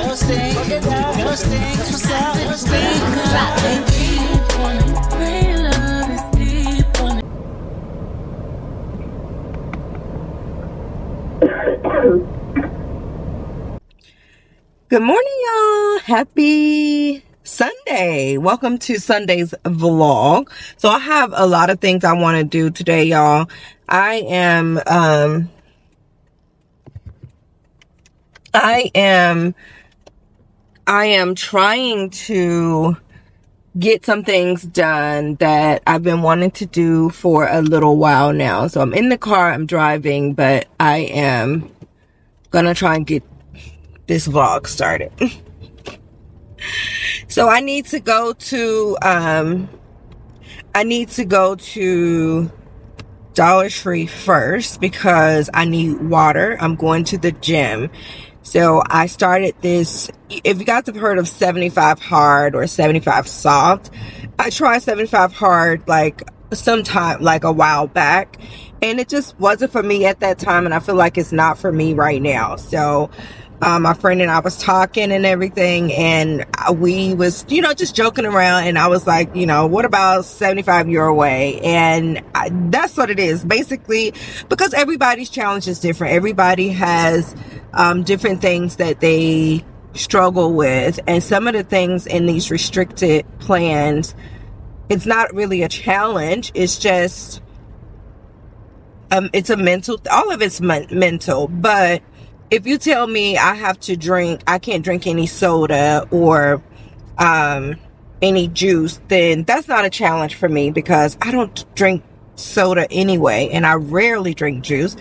Good morning, y'all. Happy Sunday. Welcome to Sunday's vlog. So I have a lot of things I want to do today, y'all. I am trying to get some things done that I've been wanting to do for a little while now. So I'm in the car, I'm driving, but I am gonna try and get this vlog started. So I need to go to Dollar Tree first because I need water. I'm going to the gym. So I started this, if you guys have heard of 75 hard or 75 soft, I tried 75 hard like a while back, and it just wasn't for me at that time, and I feel like it's not for me right now. So my friend and I was talking and everything, and we was, just joking around, and I was like, what about 75 your way? And that's what it is, basically, because everybody's challenge is different. Everybody has different things that they struggle with, and some of the things in these restricted plans, it's not really a challenge. It's just, it's a mental, all of it's mental, but if you tell me I can't drink any soda or any juice, then that's not a challenge for me because I don't drink soda anyway, and I rarely drink juice.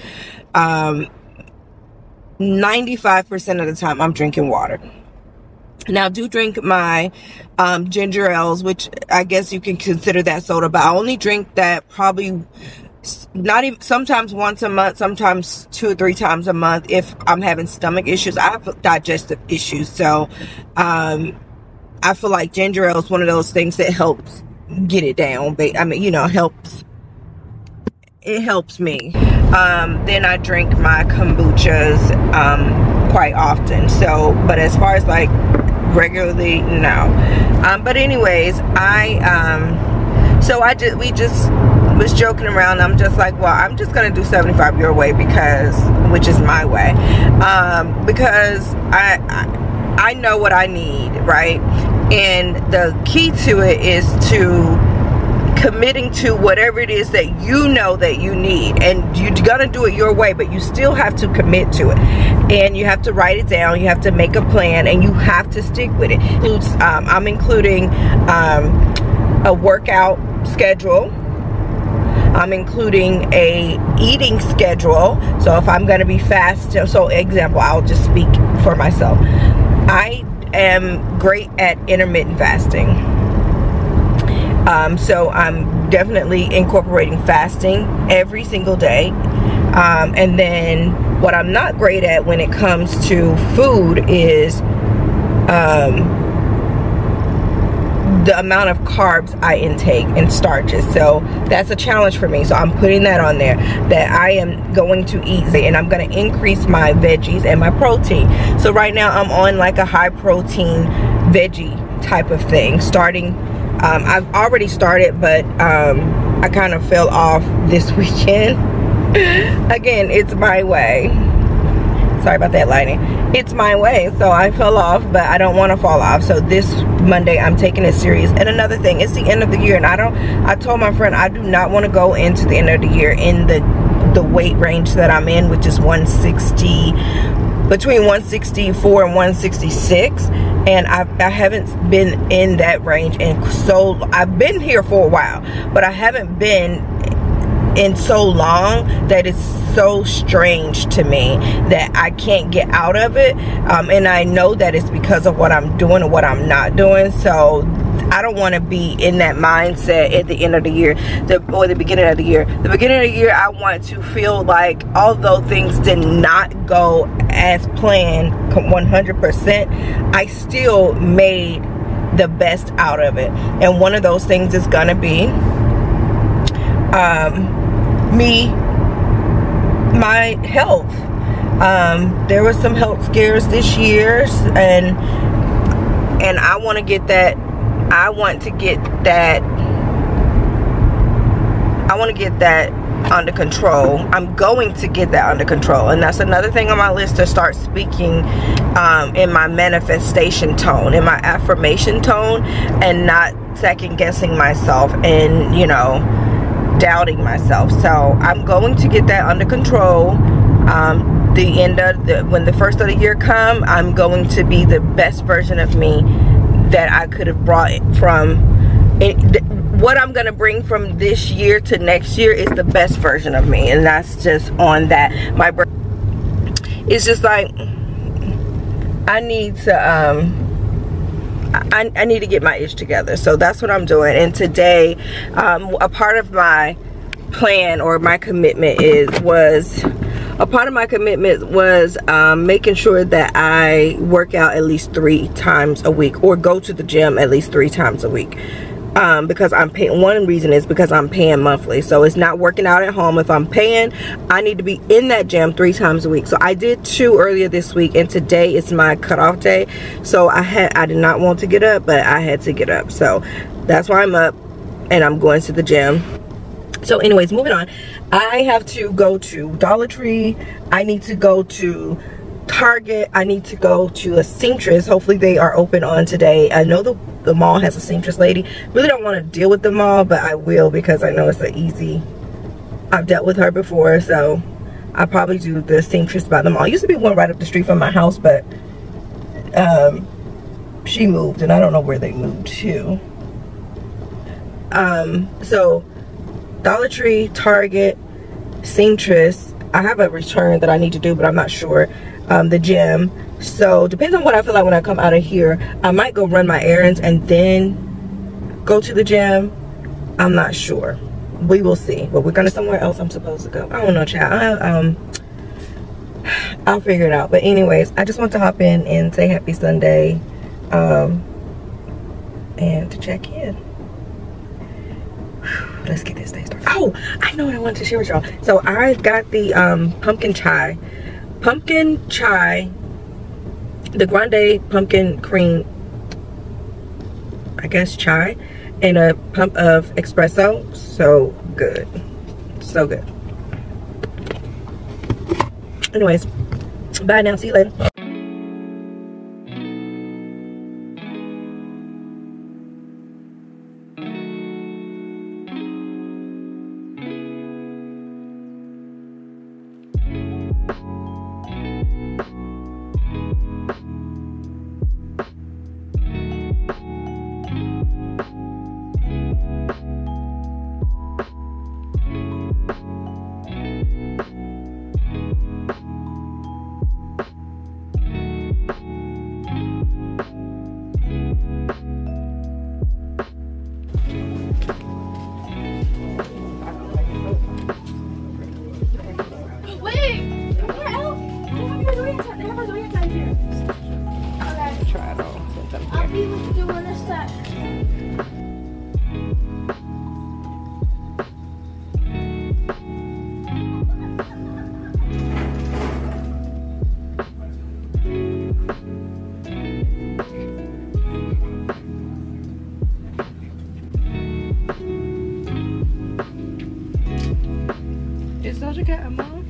95% of the time I'm drinking water. Now, I do drink my ginger ales, which I guess you can consider that soda, but I only drink that probably not even, sometimes once a month, sometimes 2 or 3 times a month if I'm having stomach issues. I have digestive issues, so I feel like ginger ale is one of those things that helps get it down. I mean, it helps me. Then I drink my kombuchas quite often. So, but as far as like regularly, no. But anyways, we just was joking around. I'm just like, well, I'm just gonna do 75 your way which is my way, because I know what I need, right? And the key to it is to committing to whatever it is that you know that you need, and you're gonna do it your way, but you still have to commit to it, and you have to write it down, you have to make a plan, and you have to stick with it. I'm including a workout schedule. I'm including a eating schedule. So if I'm going to be fast, so example, I'll just speak for myself. I am great at intermittent fasting. So I'm definitely incorporating fasting every single day. And then what I'm not great at when it comes to food is the amount of carbs I intake and starches. So that's a challenge for me. So I'm putting that on there, that I am going to eat, and I'm going to increase my veggies and my protein. So right now I'm on like a high protein veggie type of thing, starting I've already started, but I kind of fell off this weekend. Again, it's my way. Sorry about that lighting. It's my way, so I fell off, but I don't want to fall off. So this Monday I'm taking it serious. And another thing, it's the end of the year, and I told my friend I do not want to go into the end of the year in the weight range that I'm in, which is 160, between 164 and 166, and I haven't been in that range, and so I've been here for a while, but I haven't been in so long that it's so strange to me that I can't get out of it, and I know that it's because of what I'm doing and what I'm not doing. So I don't want to be in that mindset at the end of the year, or the beginning of the year. The beginning of the year, I want to feel like, although things did not go as planned 100%, I still made the best out of it. And one of those things is gonna be my health. There were some health scares this year, and I want to get that. I want to get that under control. I'm going to get that under control, and that's another thing on my list, to start speaking in my manifestation tone, in my affirmation tone, and not second guessing myself and, you know, doubting myself. So I'm going to get that under control. The end of when the first of the year come, I'm going to be the best version of me that I could have brought from it. What I'm gonna bring from this year to next year is the best version of me, and that's just on that. My brain, it's just like I need to I need to get my ish together. So that's what I'm doing. And today, a part of my plan or my commitment was making sure that I work out at least 3 times a week, or go to the gym at least 3 times a week. Because I'm paying, one reason is because I'm paying monthly, so it's not working out at home. If I'm paying, I need to be in that gym 3 times a week. So I did 2 earlier this week, and today is my cutoff day. So I did not want to get up, but I had to get up, so that's why I'm up and I'm going to the gym. So anyways, moving on, I have to go to Dollar Tree. I need to go to Target. I need to go to a seamstress. Hopefully they are open on today. I know the mall has a seamstress lady. Really don't want to deal with the mall, but I will, because I know it's an easy, I've dealt with her before, so I'll probably do the seamstress by the mall. Used to be one right up the street from my house, but she moved, and I don't know where they moved to. So Dollar Tree, Target, seamstress. I have a return that I need to do, but I'm not sure. The gym. So depends on what I feel like when I come out of here. I might go run my errands and then go to the gym. I'm not sure. We will see. But we're gonna somewhere else I'm supposed to go. I don't know, child. I'll figure it out. But anyways, I just want to hop in and say happy Sunday, and to check in. Let's get this day started. Oh, I know what I wanted to share with y'all. So I got the pumpkin chai, the grande pumpkin cream, I guess, chai, and a pump of espresso. So good, so good. Anyways, bye now, see you later. Is Doja Cat a mom?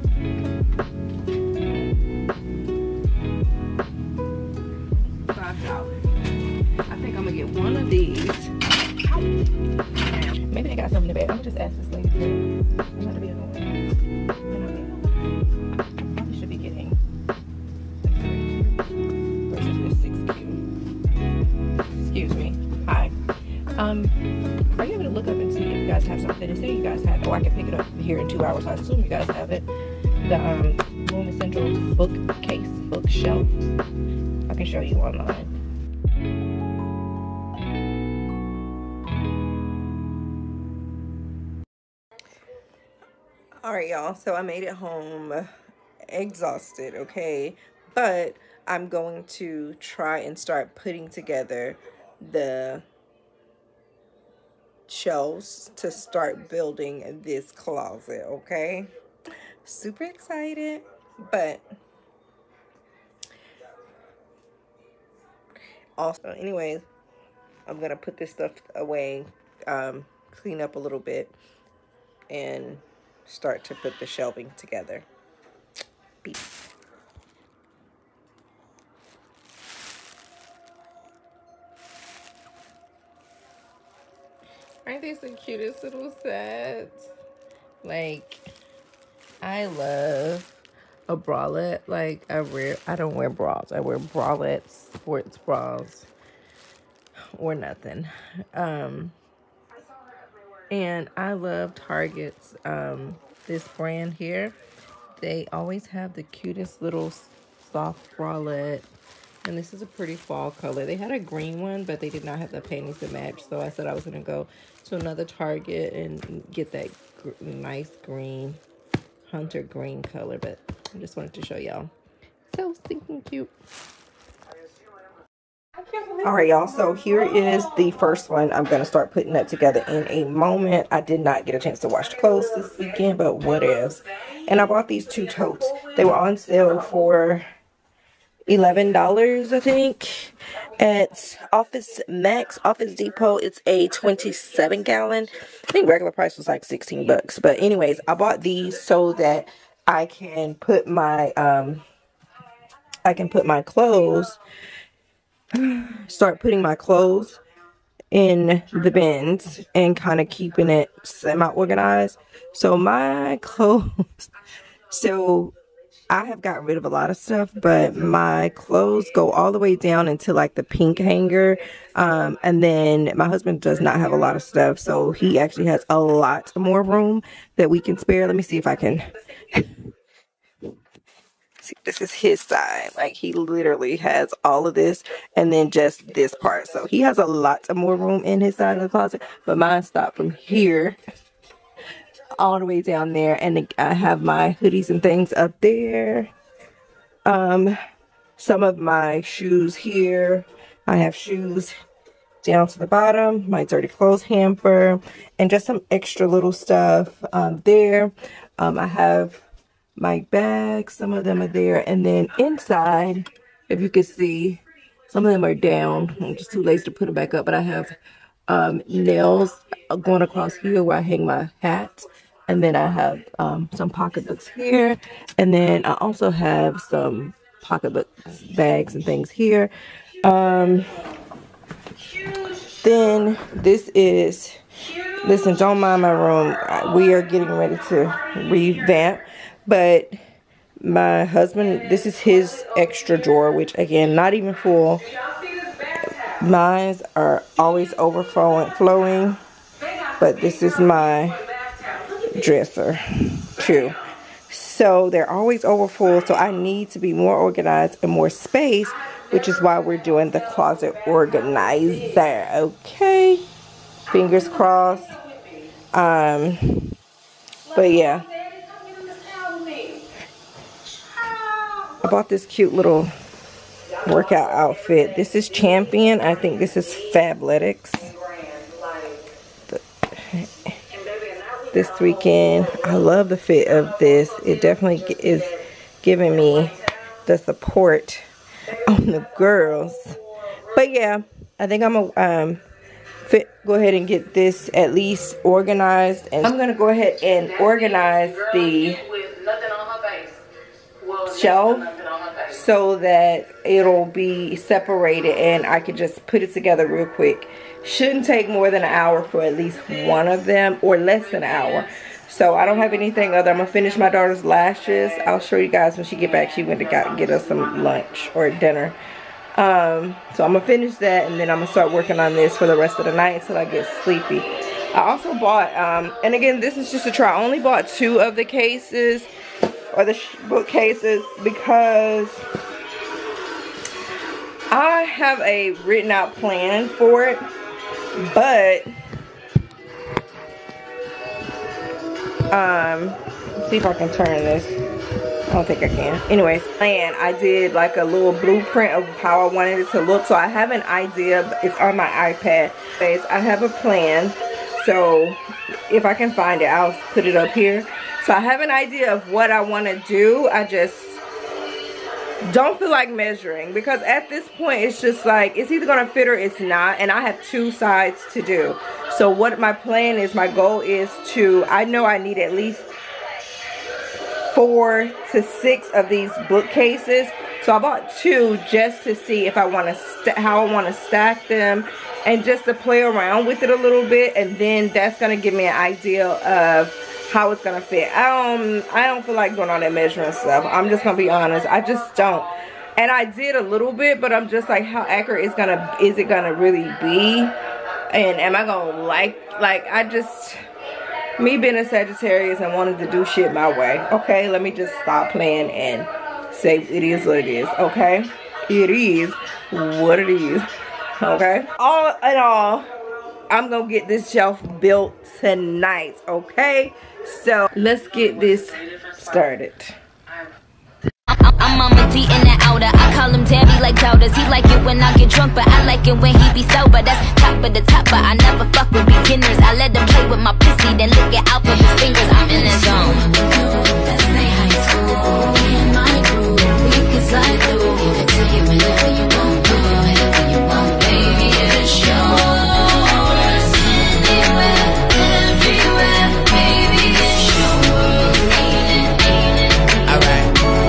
$5. I think I'm gonna get one of these. Maybe they got something in the bag. I'm gonna just ask this lady. I'm not to be annoying. I probably should be getting the 3 versus the 6Q. Excuse me. Hi. Are you able to look up and see if you guys have something? Say you guys have, oh, I can pick it up here in 2 hours. I assume you guys have it. The Room Essentials bookcase, bookshelf. I can show you online. All right, y'all. So I made it home, exhausted. Okay, but I'm going to try and start putting together the shelves to start building this closet. Okay, super excited. But also, anyways, I'm gonna put this stuff away, clean up a little bit, and start to put the shelving together. Peace. Aren't these the cutest little sets? Like, I love a bralette. Like, I don't wear bras. I wear bralettes, sports bras, or nothing. And I love Target's, this brand here. They always have the cutest little soft bralette. And this is a pretty fall color. They had a green one, but they did not have the panties to match. So I said I was going to go to another Target and get that nice green, hunter green color. But I just wanted to show y'all. So stinking cute. All right, y'all. So here is the first one. I'm going to start putting that together in a moment. I did not get a chance to wash the clothes this weekend, but what else? And I bought these 2 totes. They were on sale for $11, I think, at Office Max, Office Depot. It's a 27-gallon. I think regular price was like 16 bucks. But anyways, I bought these so that I can put my clothes, start putting my clothes in the bins and kind of keeping it semi-organized. So my clothes, so I have gotten rid of a lot of stuff, but my clothes go all the way down into like the pink hanger. And then my husband does not have a lot of stuff, so he actually has a lot more room that we can spare. Let me see if I can. See, this is his side. Like, he literally has all of this and then just this part. So he has a lot more room in his side of the closet, but mine stopped from here all the way down there, and I have my hoodies and things up there. Some of my shoes here. I have shoes down to the bottom, my dirty clothes hamper, and just some extra little stuff there. I have my bags, some of them are there, and then inside, if you can see, some of them are down. I'm just too lazy to put them back up, but I have nails going across here where I hang my hats. And then I have some pocketbooks here. And then I also have some pocketbooks, bags, and things here. Then this is, listen, don't mind my room. We are getting ready to revamp. But my husband, this is his extra drawer, which again, not even full. Mine are always overflowing. But this is my dresser too, so they're always over full. So I need to be more organized and more space, which is why we're doing the closet organizer. Okay, fingers crossed. But yeah, I bought this cute little workout outfit. This is Champion. I think this is Fabletics. This weekend, I love the fit of this. It definitely is giving me the support on the girls. But yeah, I think I'm gonna go ahead and get this at least organized, and I'm gonna go ahead and organize the shelf so that it'll be separated and I can just put it together real quick. Shouldn't take more than an hour for at least one of them, or less than an hour. So I don't have anything other. I'm gonna finish my daughter's lashes. I'll show you guys when she get back. She went to get us some lunch or dinner. So I'm gonna finish that, and then I'm gonna start working on this for the rest of the night until I get sleepy. I also bought, and again, this is just a try. I only bought 2 of the cases, or the bookcases, because I have a written out plan for it. But see if I can turn this. I don't think I can. Anyways, and I did like a little blueprint of how I wanted it to look. So I have an idea. It's on my iPad. I have a plan. So if I can find it, I'll put it up here. So I have an idea of what I want to do. I just don't feel like measuring, because at this point it's just like it's either gonna fit or it's not, and I have 2 sides to do. So what my plan is, my goal is to, I know I need at least 4 to 6 of these bookcases. So I bought 2 just to see if I want to how I want to stack them, and just to play around with it a little bit, and then that's gonna give me an idea of how it's gonna fit. I don't feel like doing all that measuring stuff. I'm just gonna be honest. I just don't. And I did a little bit, but I'm just like, how accurate is it gonna really be? And am I gonna like I just, me being a Sagittarius and wanting to do shit my way. Okay, let me just stop playing and say it is what it is. Okay, it is what it is. Okay, all in all, I'm gonna get this shelf built tonight. Okay, so let's get this started. I'm on my D in the outer. I call him Daddy like doubters. He like it when I get drunk, but I like it when he be sober. That's top of the top, but I never fuck with beginners. I let him play with my pussy, then lick it out with his fingers. I'm in his zone. That's high school. Me and my crew, we can slide through. Give it to you whenever you want, whenever you want, baby. It's yours. Anywhere, everywhere, baby. It's your world. Ain't it? Alright.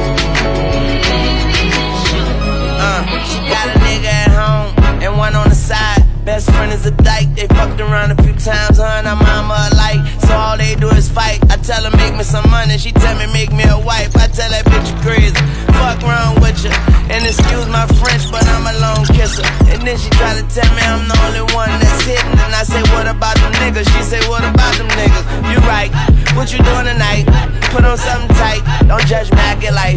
Got a nigga at home and one on the side. Best friend is a dyke. They fucked around a few times, her and her mama alike. So all they do is fight. I tell her make me some money, she tell me make me a wife. I tell that bitch you crazy, fuck wrong with you. And excuse my French, but I'm a lone kisser. And then she try to tell me I'm the only one that's hitting. And I say what about them niggas? She say what about them niggas? You right, what you doing tonight? Put on something tight, don't judge me, I get life.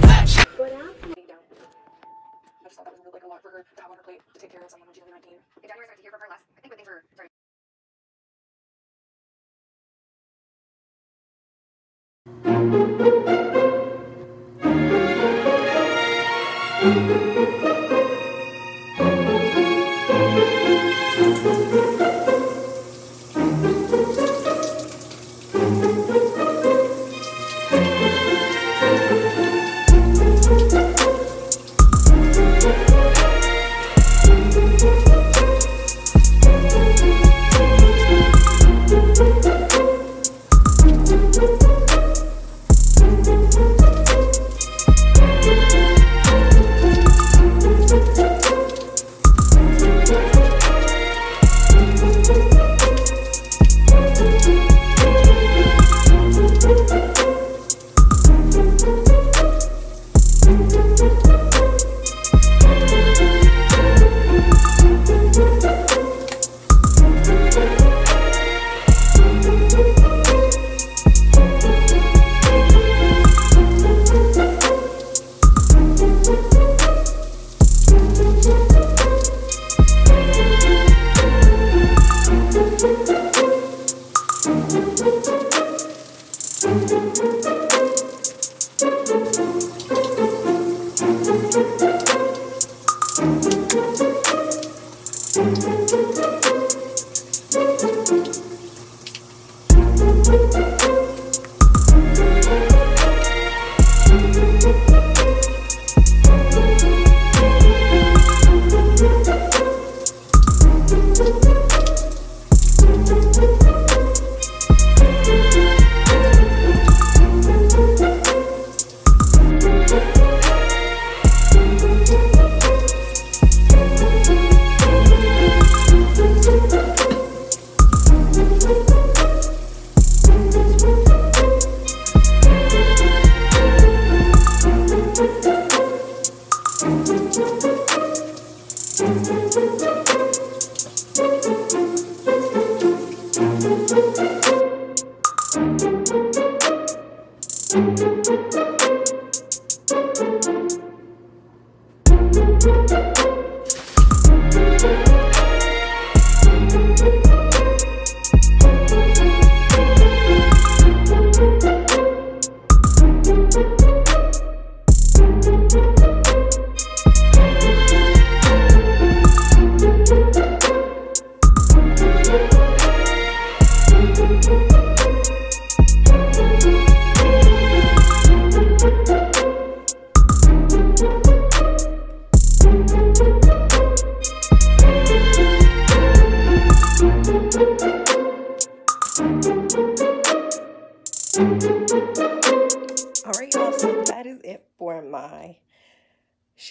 Like a lot for her to have on her plate to take care of someone when she's only 19. In January, I started to hear from her less. I think when things were starting.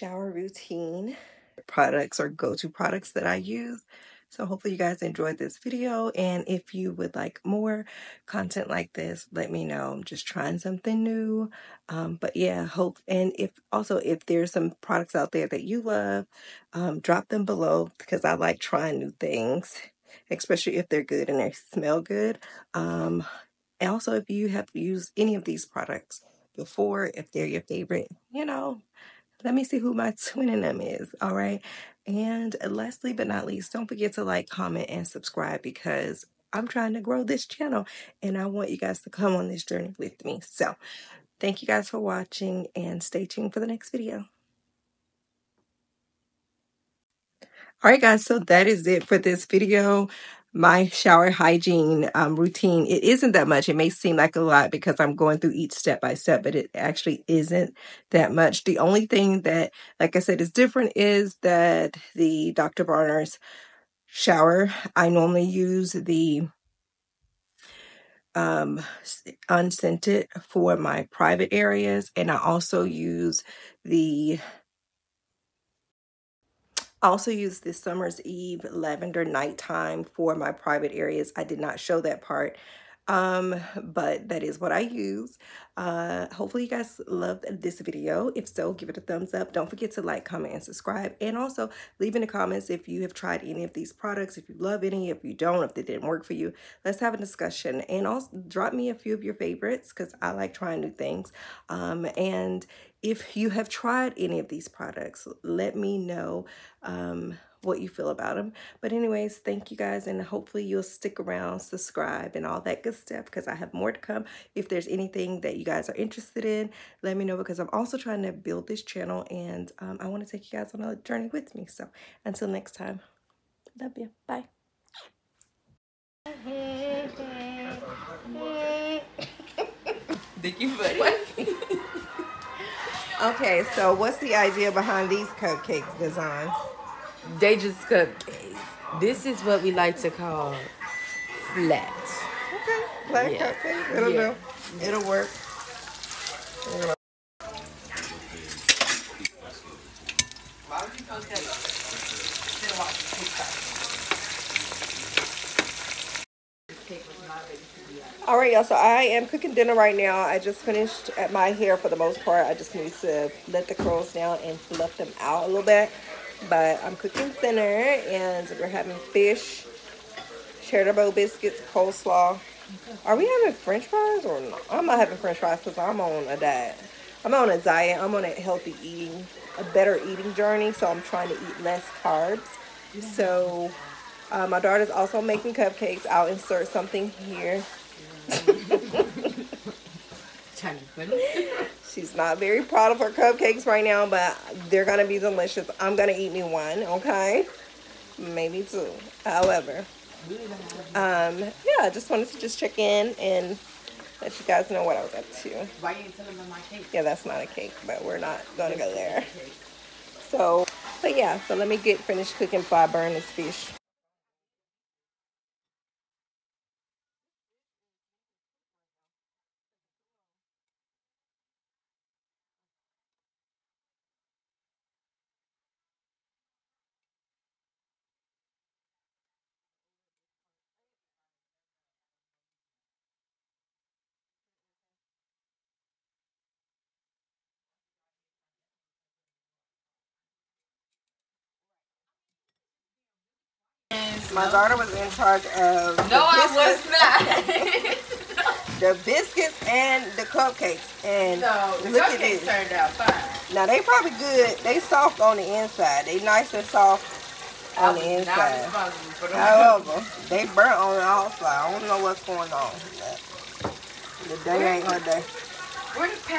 shower routine. Products or go-to products that I use. So hopefully you guys enjoyed this video, and if you would like more content like this, let me know. I'm just trying something new. But yeah, hope, and if there's some products out there that you love, drop them below, because I like trying new things, especially if they're good and they smell good. And also, if you have used any of these products before, if they're your favorite, let me see who my twin in them is. All right. And lastly but not least, don't forget to like, comment, and subscribe, because I'm trying to grow this channel and I want you guys to come on this journey with me. So thank you guys for watching, and stay tuned for the next video. All right, guys, so that is it for this video. My shower hygiene routine, it isn't that much. It may seem like a lot because I'm going through each step by step, but it actually isn't that much. The only thing that, like I said, is different is that the Dr. Bronner's shower, I normally use the unscented for my private areas, and I also use the Summer's Eve lavender nighttime for my private areas. I did not show that part, but that is what I use. Hopefully you guys loved this video. If so, give it a thumbs up. Don't forget to like, comment, and subscribe, and also leave in the comments if you have tried any of these products, if you love any, if you don't, if they didn't work for you. Let's have a discussion, and also drop me a few of your favorites, because I like trying new things. And if you have tried any of these products, let me know what you feel about them. But anyways, thank you guys, and hopefully you'll stick around, subscribe, and all that good stuff, because I have more to come. If there's anything that you guys are interested in, let me know, because I'm also trying to build this channel, and I want to take you guys on a journey with me. So until next time, love you. Bye. Think you funny? Okay, so what's the idea behind these cupcakes designs? They just cupcakes. This is what we like to call flat. Okay, flat Yeah. cupcakes. It'll Yeah. do. It'll work. All right, y'all, so I am cooking dinner right now. I just finished at my hair for the most part. I just need to let the curls down and fluff them out a little bit. But I'm cooking dinner, and we're having fish, cheddar bowl biscuits, coleslaw. Are we having french fries or not? I'm not having french fries because I'm on a diet. I'm on a diet. I'm on a healthy eating, a better eating journey. So I'm trying to eat less carbs. So my daughter's also making cupcakes. I'll insert something here. She's not very proud of her cupcakes right now, but they're gonna be delicious. I'm gonna eat me one, okay? Maybe two. However, yeah, I just wanted to just check in and let you guys know what I was up to. Why you telling me my cake? Yeah, that's not a cake, but we're not gonna go there. So, but yeah, so let me get finished cooking before I burn this fish. My daughter was in charge of the biscuits and the cupcakes, and look at this. Turned out fine. Now they probably good. They soft on the inside. They nice and soft on the inside. However, they burnt on the outside. I don't know what's going on. The day ain't her day.